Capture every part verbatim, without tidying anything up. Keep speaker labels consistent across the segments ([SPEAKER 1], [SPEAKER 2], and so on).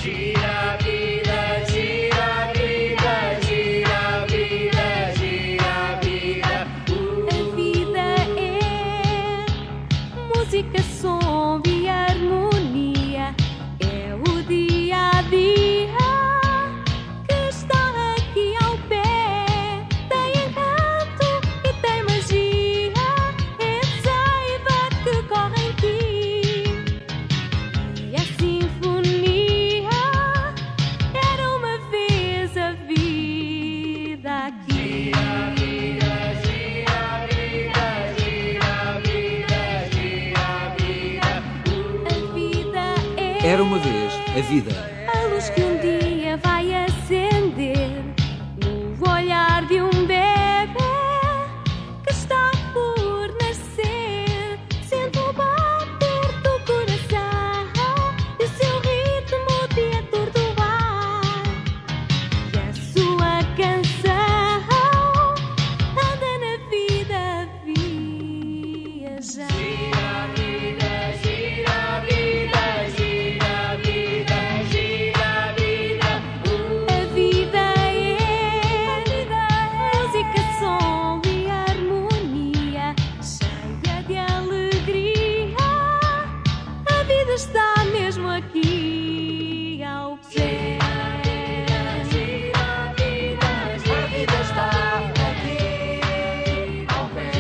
[SPEAKER 1] gira a vida, gira a vida, gira a vida, gira a vida.
[SPEAKER 2] A vida é música, som e harmonia. É o dia a dia que está aqui ao pé. Tem encanto e tem magia. É saiba que corre aqui. E a sinfonia era uma vez a vida aqui.
[SPEAKER 1] Gira a vida, gira a vida, gira a vida, gira a vida.
[SPEAKER 2] A vida é
[SPEAKER 3] Era uma vez a vida.
[SPEAKER 2] a luz que um dia vai acender no olhar de um bebê que está por nascer. Sente o bater do coração e o seu ritmo de atordoar. E a sua canção anda na vida a viajar.
[SPEAKER 1] Gira a vida, gira a vida, gira a vida, gira a vida.
[SPEAKER 2] A vida é música, som e harmonia, cheia de alegria. A vida está mesmo aqui ao pé.
[SPEAKER 1] Gira a vida, a vida está aqui ao pé.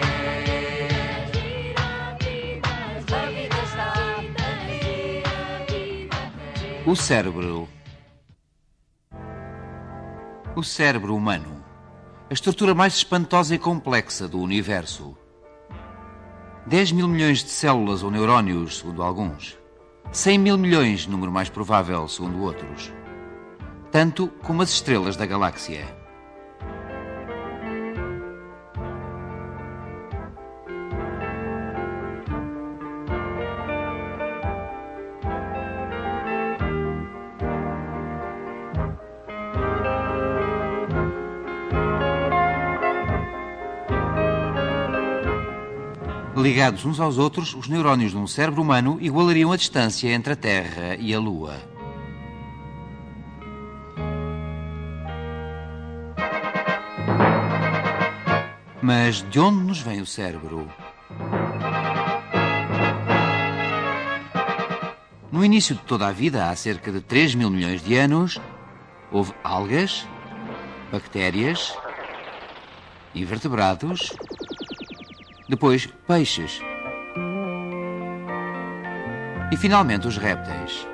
[SPEAKER 1] Gira a vida, a vida está aqui.
[SPEAKER 4] O cérebro. O cérebro humano. A estrutura mais espantosa e complexa do universo. dez mil milhões de células ou neurónios, segundo alguns. cem mil milhões, número mais provável, segundo outros. Tanto como as estrelas da galáxia. Ligados uns aos outros, os neurónios de um cérebro humano igualariam a distância entre a Terra e a Lua. Mas de onde nos vem o cérebro? No início de toda a vida, há cerca de três mil milhões de anos, houve algas, bactérias, invertebrados, depois peixes e finalmente os répteis.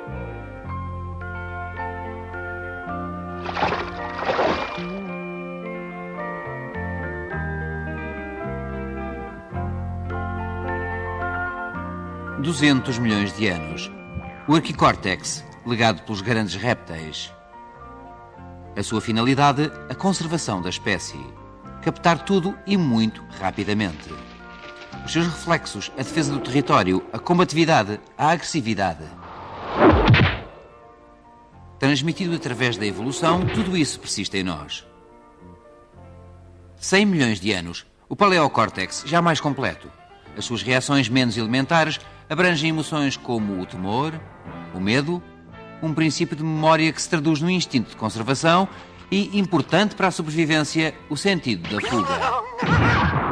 [SPEAKER 4] duzentos milhões de anos. O arquicórtex, legado pelos grandes répteis. A sua finalidade, a conservação da espécie. Captar tudo e muito rapidamente. Os seus reflexos, a defesa do território, a combatividade, a agressividade. Transmitido através da evolução, tudo isso persiste em nós. cem milhões de anos. O paleocórtex, já mais completo. As suas reações menos elementares abrangem emoções como o temor, o medo, um princípio de memória que se traduz no instinto de conservação e, importante para a sobrevivência, o sentido da fuga.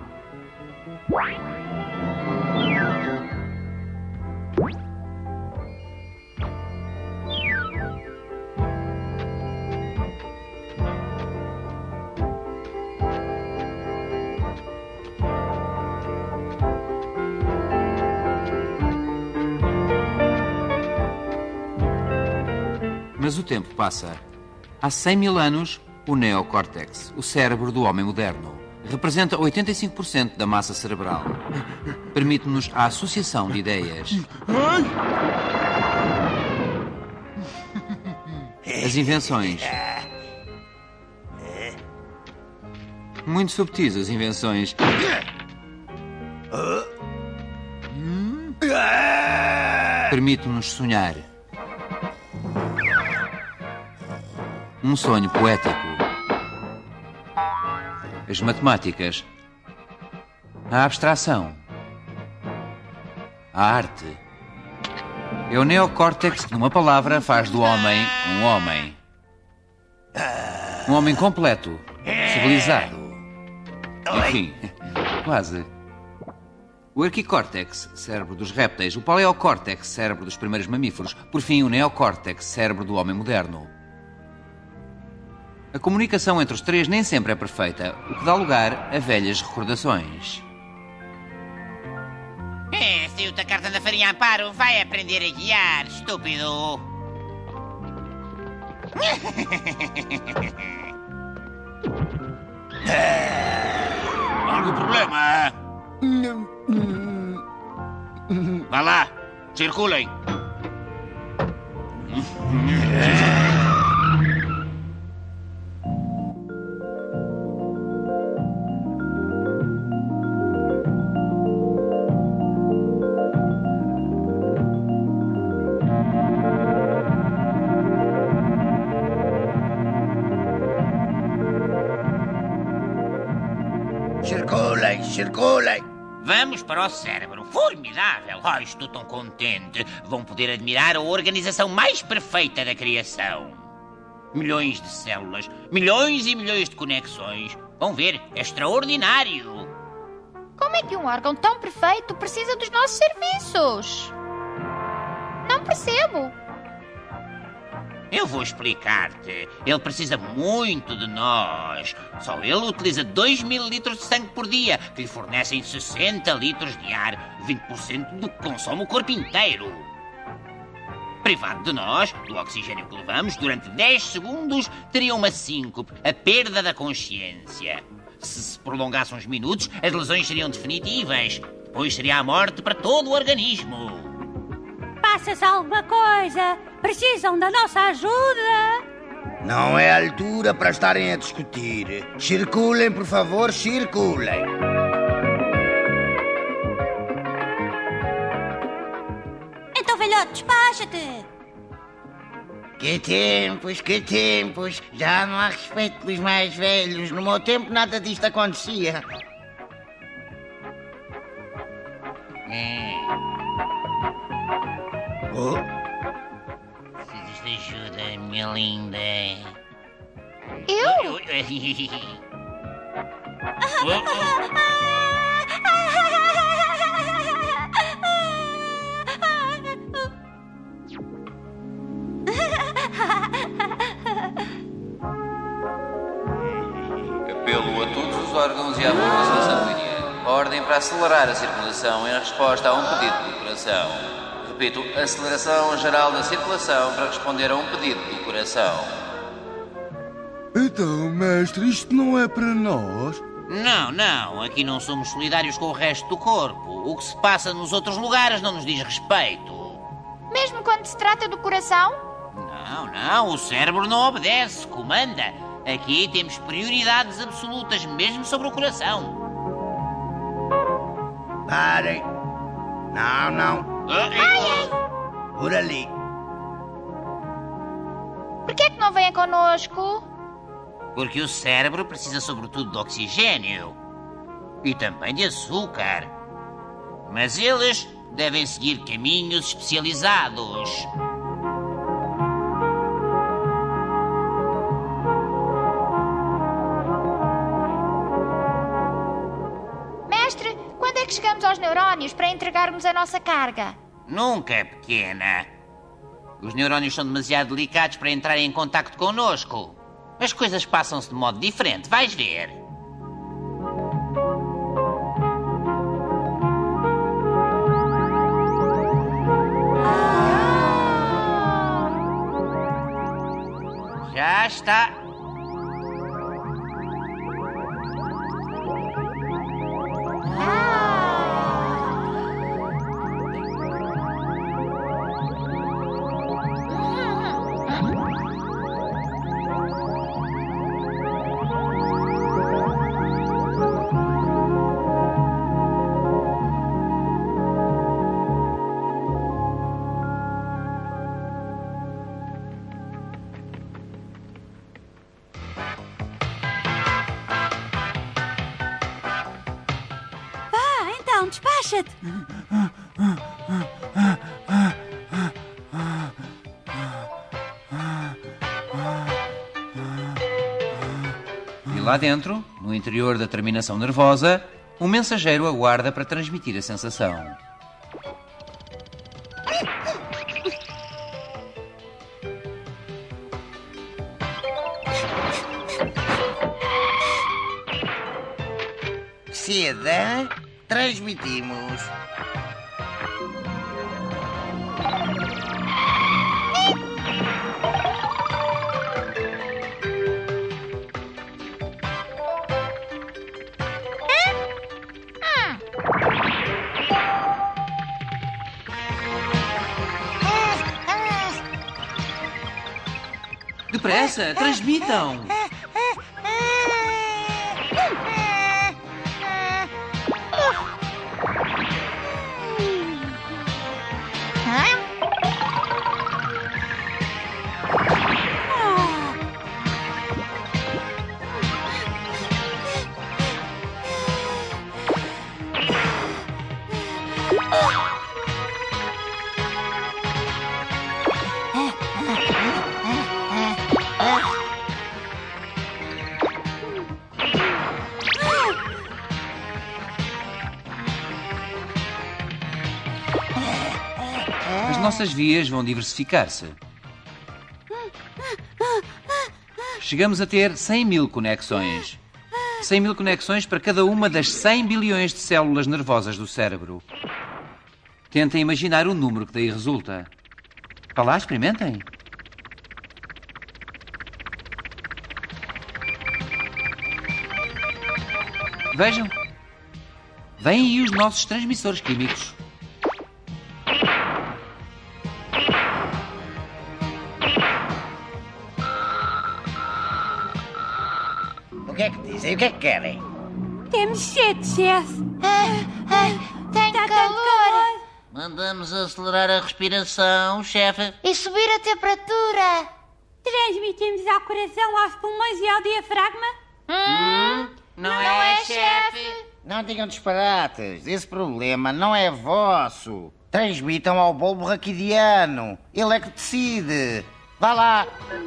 [SPEAKER 4] Mas o tempo passa. Há cem mil anos, o neocórtex, o cérebro do homem moderno, representa oitenta e cinco por cento da massa cerebral. Permite-nos a associação de ideias. As invenções. Muito subtis as invenções. Permite-nos sonhar. Um sonho poético. As matemáticas. A abstração. A arte. É o neocórtex que, numa palavra, faz do homem um homem. Um homem completo, civilizado. Enfim, quase. O arquicórtex, cérebro dos répteis, o paleocórtex, cérebro dos primeiros mamíferos, por fim, o neocórtex, cérebro do homem moderno. A comunicação entre os três nem sempre é perfeita, o que dá lugar a velhas recordações.
[SPEAKER 5] É, saiu-te a carta da farinha Amparo. Vai aprender a guiar, estúpido. Algum problema? Vá lá, circulem.
[SPEAKER 6] Circulem, circulem.
[SPEAKER 5] Vamos para o cérebro. Formidável. Ai, estou tão contente. Vão poder admirar a organização mais perfeita da criação. Milhões de células, milhões e milhões de conexões. Vão ver, é extraordinário.
[SPEAKER 7] Como é que um órgão tão perfeito precisa dos nossos serviços? Não percebo.
[SPEAKER 5] Eu vou explicar-te. Ele precisa muito de nós. Só ele utiliza dois mil litros de sangue por dia, que lhe fornecem sessenta litros de ar, vinte por cento do que consome o corpo inteiro. Privado de nós, do oxigênio que levamos, durante dez segundos, teria uma síncope, a perda da consciência. Se se prolongasse uns minutos, as lesões seriam definitivas. Depois seria a morte para todo o organismo.
[SPEAKER 2] Passa-se alguma coisa? Precisam da nossa ajuda?
[SPEAKER 6] Não é a altura para estarem a discutir. Circulem, por favor, circulem.
[SPEAKER 2] Então, velhote, despacha-te.
[SPEAKER 6] Que tempos, que tempos. Já não há respeito pelos mais velhos. No meu tempo nada disto acontecia.
[SPEAKER 5] É.
[SPEAKER 6] Oh,
[SPEAKER 5] Precisas de ajuda, minha linda.
[SPEAKER 7] Eu?
[SPEAKER 5] Oh, oh.
[SPEAKER 4] Apelo a todos os órgãos e à população sanguínea. Ordem para acelerar a circulação em resposta a um pedido do coração. Repito, aceleração geral da circulação para responder a um pedido do coração.
[SPEAKER 8] Então, mestre, isto não é para nós?
[SPEAKER 5] Não, não. Aqui não somos solidários com o resto do corpo. O que se passa nos outros lugares não nos diz respeito.
[SPEAKER 7] Mesmo quando se trata do coração?
[SPEAKER 5] Não, não. O cérebro não obedece, comanda. Aqui temos prioridades absolutas, mesmo sobre o coração.
[SPEAKER 6] parem. Não, não. Por ali.
[SPEAKER 7] Por que é que não vêm connosco?
[SPEAKER 5] Porque o cérebro precisa sobretudo de oxigênio. E também de açúcar. Mas eles devem seguir caminhos especializados.
[SPEAKER 7] Mestre, quando é que chegamos aos neurónios para entregarmos a nossa carga?
[SPEAKER 5] Nunca, pequena. Os neurónios são demasiado delicados para entrarem em contacto connosco. As coisas passam-se de modo diferente, vais ver. Já está.
[SPEAKER 2] Despacha-te!
[SPEAKER 4] Lá dentro, no interior da terminação nervosa, um mensageiro aguarda para transmitir a sensação.
[SPEAKER 6] Seda, transmitimos.
[SPEAKER 4] Depressa, transmitam! As nossas vias vão diversificar-se. Chegamos a ter cem mil conexões. cem mil conexões para cada uma das cem bilhões de células nervosas do cérebro. Tentem imaginar o número que daí resulta. Para lá, experimentem. Vejam. Vêm aí os nossos transmissores químicos.
[SPEAKER 6] O que é que dizem? O que é que querem?
[SPEAKER 2] Temos sede, chefe.
[SPEAKER 7] Ai, ai, tenho
[SPEAKER 2] Está tanto
[SPEAKER 7] calor.
[SPEAKER 2] calor.
[SPEAKER 6] Mandamos acelerar a respiração, chefe.
[SPEAKER 7] E subir a temperatura.
[SPEAKER 2] Transmitimos ao coração, aos pulmões e ao diafragma.
[SPEAKER 7] Hum,
[SPEAKER 5] Não,
[SPEAKER 7] não
[SPEAKER 5] é,
[SPEAKER 7] é,
[SPEAKER 5] chefe?
[SPEAKER 7] chefe.
[SPEAKER 6] Não digam disparates. Esse problema não é vosso. Transmitam ao bulbo raquidiano. Ele é que decide. Vá lá.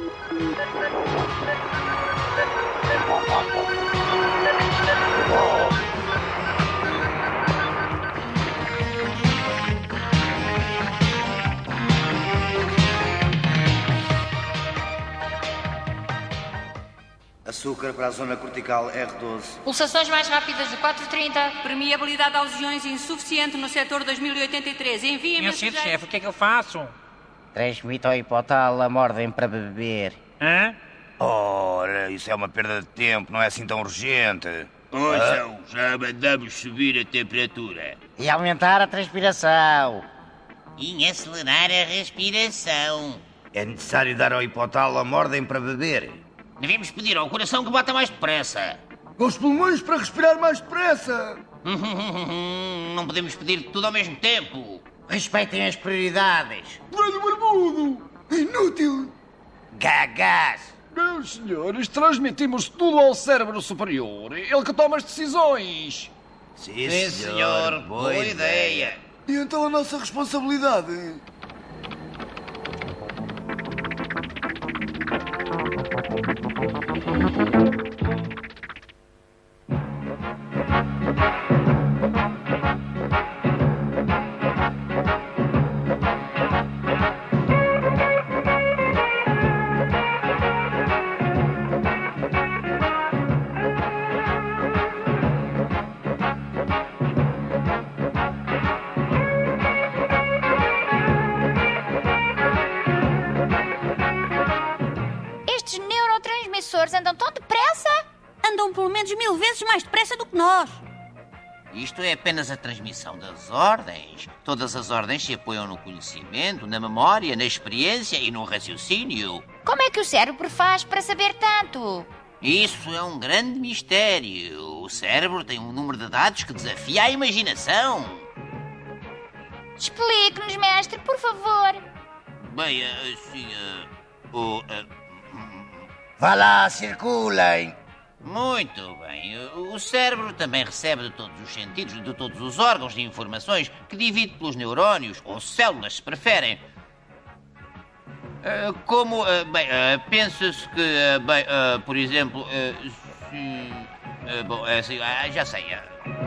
[SPEAKER 3] Açúcar para a zona cortical R doze.
[SPEAKER 9] Pulsações mais rápidas de quatro trinta.
[SPEAKER 10] Permeabilidade aos iões insuficiente no setor dois mil e oitenta e três. Envie-me...
[SPEAKER 5] Meu senhor chefe, o que é que eu faço?
[SPEAKER 6] Transmita ao hipotálamo a ordem para beber.
[SPEAKER 5] Hã?
[SPEAKER 8] Ora, isso é uma perda de tempo, não é assim tão urgente.
[SPEAKER 5] Ouçam, já mandamos subir a temperatura.
[SPEAKER 6] E aumentar a transpiração.
[SPEAKER 5] E acelerar a respiração.
[SPEAKER 8] É necessário dar ao hipotálamo ordem para beber.
[SPEAKER 5] Devemos pedir ao coração que bata mais depressa.
[SPEAKER 8] Aos pulmões para respirar mais depressa.
[SPEAKER 5] Não podemos pedir tudo ao mesmo tempo.
[SPEAKER 6] Respeitem as prioridades.
[SPEAKER 8] Velho barbudo! Inútil!
[SPEAKER 6] Gagás.
[SPEAKER 11] Meus senhores, transmitimos tudo ao cérebro superior. Ele que toma as decisões.
[SPEAKER 8] Sim,
[SPEAKER 5] Sim, senhor. Boa ideia.
[SPEAKER 8] E então a nossa responsabilidade?
[SPEAKER 7] Estes neurotransmissores andam tão depressa?
[SPEAKER 2] Andam pelo menos mil vezes mais depressa do que nós.
[SPEAKER 5] Isto é apenas a transmissão das ordens. Todas as ordens se apoiam no conhecimento, na memória, na experiência e no raciocínio.
[SPEAKER 7] Como é que o cérebro faz para saber tanto?
[SPEAKER 5] Isso é um grande mistério. O cérebro tem um número de dados que desafia a imaginação.
[SPEAKER 7] Explique-nos, mestre, por favor.
[SPEAKER 5] Bem, assim... Uh, o, uh,
[SPEAKER 6] Vá lá, circulem.
[SPEAKER 5] Muito bem. O cérebro também recebe de todos os sentidos, de todos os órgãos de informações que divide pelos neurónios, ou células, se preferem. Uh, como, uh, bem, uh, pensa-se que, uh, bem, uh, por exemplo, uh, Hum, eh, bom, é assim, ah, já sei. ah.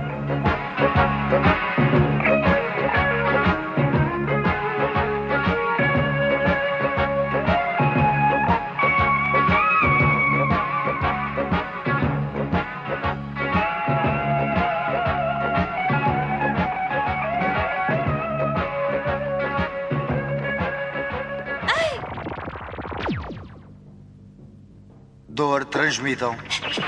[SPEAKER 3] Dor, transmitam.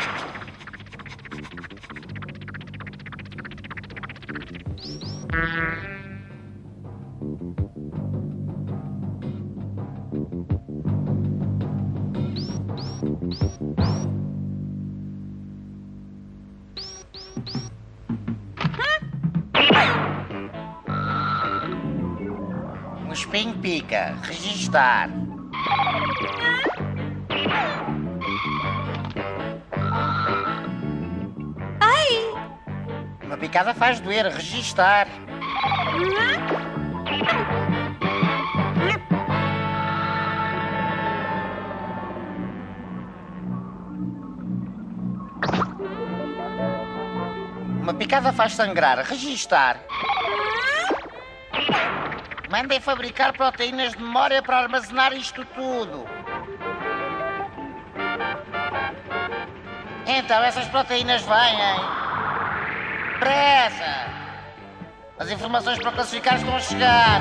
[SPEAKER 6] Um espinho pica. Registar. Uma picada faz doer. Registar. Uma picada faz sangrar. Registar. Mandem fabricar proteínas de memória para armazenar isto tudo. Então, essas proteínas vêm. Pressa! As informações para classificar estão a chegar.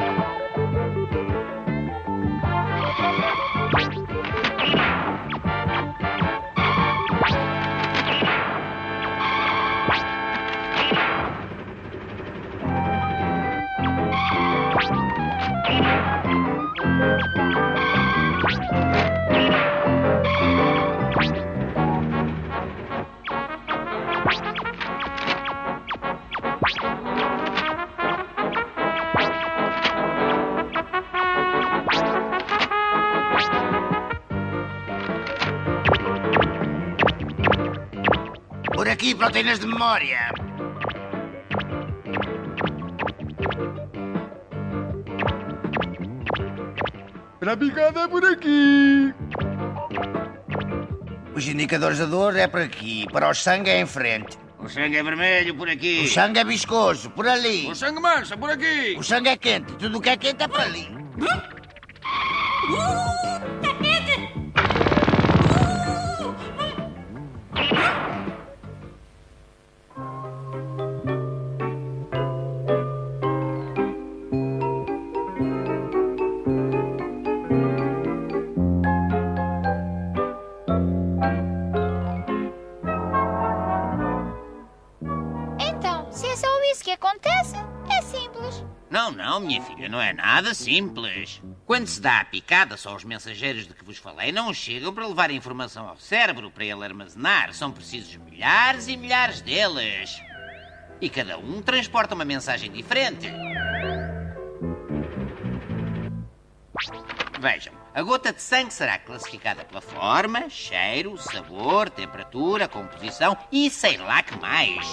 [SPEAKER 6] Por aqui, proteínas de memória.
[SPEAKER 11] Para a picada é por aqui.
[SPEAKER 6] Os indicadores da dor é por aqui. Para o sangue é em frente.
[SPEAKER 5] O sangue é vermelho por aqui.
[SPEAKER 6] O sangue é viscoso, por ali.
[SPEAKER 11] O sangue mancha, por aqui.
[SPEAKER 6] O sangue é quente. Tudo o que é quente é por ali.
[SPEAKER 7] Acontece? É simples.
[SPEAKER 5] Não, não, minha filha, não é nada simples. Quando se dá a picada, só os mensageiros de que vos falei não chegam para levar a informação ao cérebro para ele armazenar. São precisos milhares e milhares deles. E cada um transporta uma mensagem diferente. Vejam, a gota de sangue será classificada pela forma, cheiro, sabor, temperatura, composição e sei lá que mais.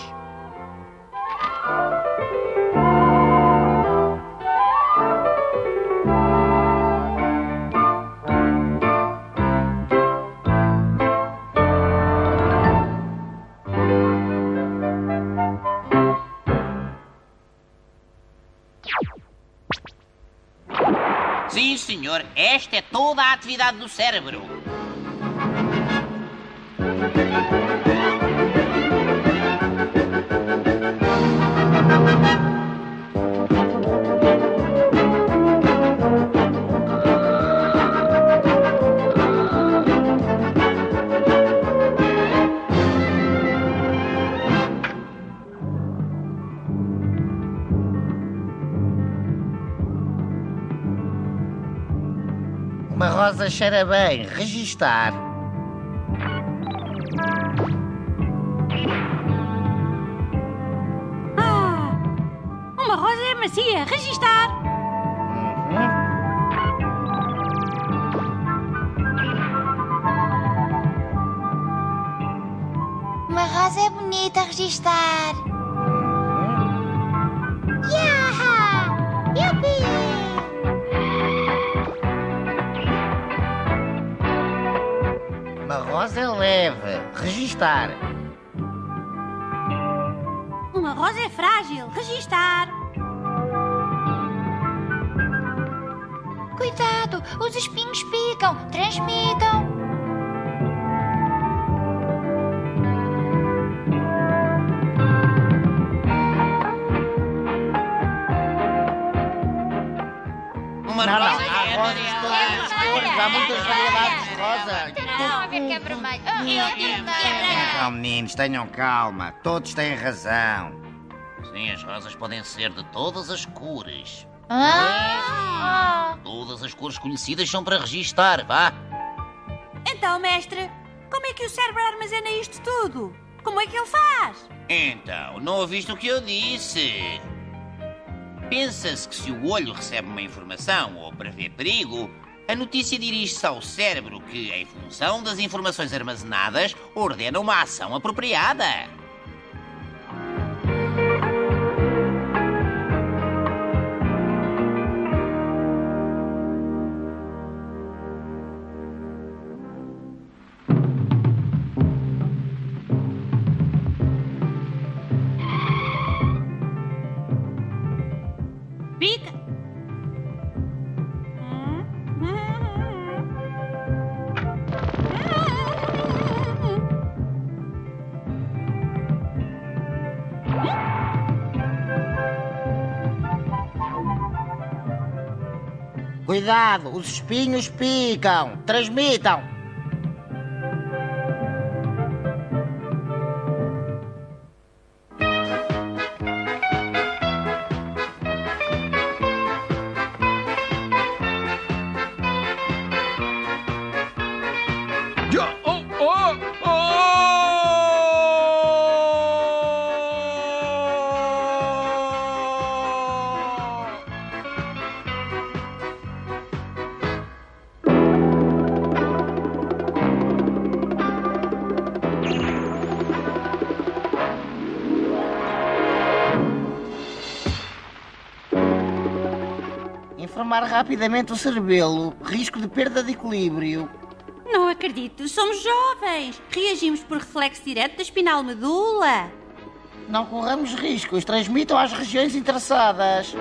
[SPEAKER 5] Sim, senhor, esta é toda a atividade do cérebro.
[SPEAKER 6] Uma rosa cheira bem. Registar.
[SPEAKER 2] Ah, uma rosa é macia. Registar.
[SPEAKER 6] Uhum.
[SPEAKER 7] Uma rosa é bonita. Registar. Uhum. Yaha! Yupi!
[SPEAKER 6] Uma rosa é leve. Registar.
[SPEAKER 2] Uma rosa é frágil. Registar.
[SPEAKER 7] Cuidado, os espinhos picam. Transmitam.
[SPEAKER 5] Uma
[SPEAKER 6] Não, não,
[SPEAKER 5] rosa
[SPEAKER 6] há
[SPEAKER 5] é
[SPEAKER 6] rosas de todas as cores. Há muitas variedades de rosa.
[SPEAKER 7] Não, a ver que é vermelho. Ah, é vermelho.
[SPEAKER 6] Então, meninos, tenham calma. Todos têm razão.
[SPEAKER 5] Sim, as rosas podem ser de todas as cores.
[SPEAKER 7] Ah!
[SPEAKER 5] Todas as cores conhecidas são para registar, vá.
[SPEAKER 2] Então, mestre, como é que o cérebro armazena isto tudo? Como é que ele faz?
[SPEAKER 5] Então, não ouviste o que eu disse? Pensa-se que se o olho recebe uma informação ou prevê perigo, a notícia dirige-se ao cérebro que, em função das informações armazenadas, ordena uma ação apropriada.
[SPEAKER 2] Pica.
[SPEAKER 6] Cuidado, os espinhos picam. Transmitam.
[SPEAKER 11] Já- oh, oh, oh!
[SPEAKER 6] Informar rapidamente o cerebelo. Risco de perda de equilíbrio.
[SPEAKER 2] Não acredito, somos jovens. Reagimos por reflexo direto da espinal medula.
[SPEAKER 6] Não corramos riscos. Transmitam às regiões interessadas.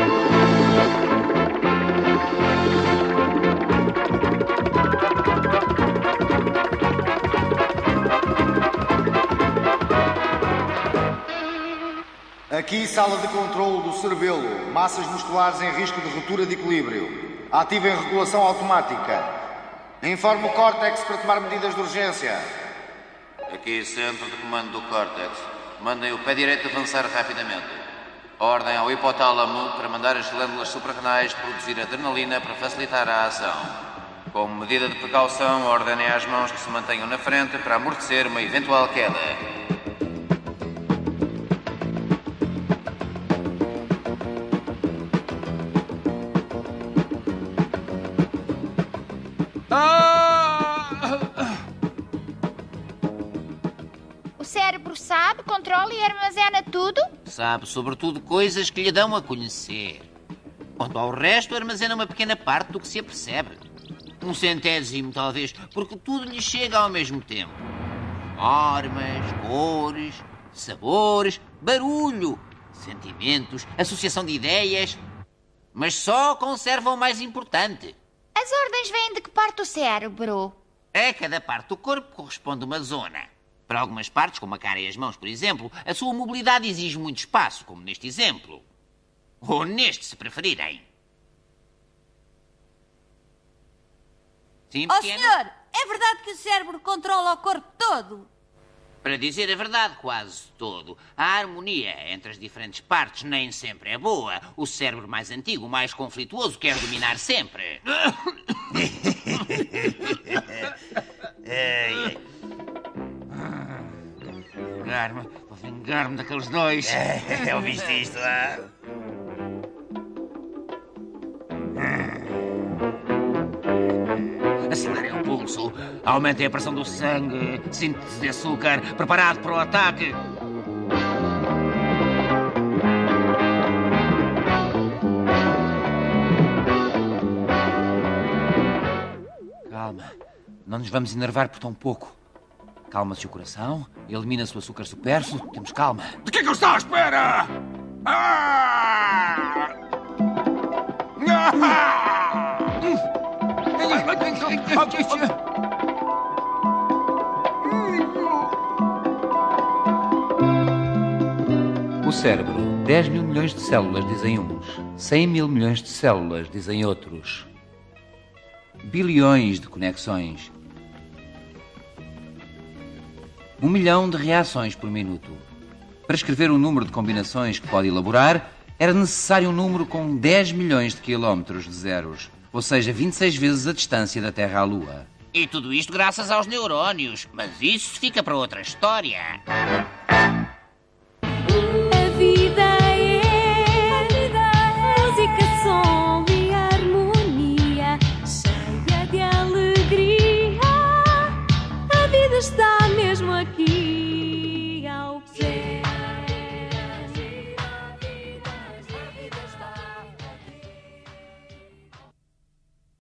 [SPEAKER 12] Aqui, sala de controlo do cerebelo. Massas musculares em risco de ruptura de equilíbrio. Ativem regulação automática. Informe o córtex para tomar medidas de urgência.
[SPEAKER 4] Aqui, centro de comando do córtex. Mandem o pé direito avançar rapidamente. Ordem ao hipotálamo para mandar as glândulas suprarrenais produzir adrenalina para facilitar a ação. Como medida de precaução, ordenem às mãos que se mantenham na frente para amortecer uma eventual queda.
[SPEAKER 7] O cérebro sabe, controla e armazena tudo?
[SPEAKER 5] Sabe, sobretudo, coisas que lhe dão a conhecer. Quanto ao resto, armazena uma pequena parte do que se apercebe. Um centésimo, talvez, porque tudo lhe chega ao mesmo tempo. Formas, cores, sabores, barulho, sentimentos, associação de ideias. Mas só conserva o mais importante.
[SPEAKER 7] As ordens vêm de que parte do cérebro?
[SPEAKER 5] A cada parte do corpo corresponde uma zona. Para algumas partes, como a cara e as mãos, por exemplo, a sua mobilidade exige muito espaço, como neste exemplo. Ou neste, se preferirem. Sim,
[SPEAKER 2] Ó
[SPEAKER 5] pequeno?
[SPEAKER 2] senhor, é verdade que o cérebro controla o corpo todo?
[SPEAKER 5] Para dizer a verdade, quase todo. A harmonia entre as diferentes partes nem sempre é boa. O cérebro mais antigo, mais conflituoso, quer dominar sempre.
[SPEAKER 8] Ei, ei.
[SPEAKER 5] Vingar-me, vou vingar-me daqueles dois.
[SPEAKER 8] É, ouviste isto, ah?
[SPEAKER 5] Acelerem o pulso, aumentem a pressão do sangue, síntese de açúcar, preparado para o ataque.
[SPEAKER 4] calma. Não nos vamos enervar por tão pouco. Calma-se o coração, elimina-se o açúcar supérfluo, temos calma.
[SPEAKER 11] De que é que eu estou à espera? Ah!
[SPEAKER 4] O cérebro, dez mil milhões de células, dizem uns. cem mil milhões de células, dizem outros. Bilhões de conexões. Um milhão de reações por minuto. Para escrever o número de combinações que pode elaborar, era necessário um número com dez milhões de quilómetros de zeros, ou seja, vinte e seis vezes a distância da Terra à Lua.
[SPEAKER 5] E tudo isto graças aos neurónios, mas isso fica para outra história.
[SPEAKER 1] A vida é música, som e harmonia, cheia de alegria. A vida está mesmo aqui ao pé.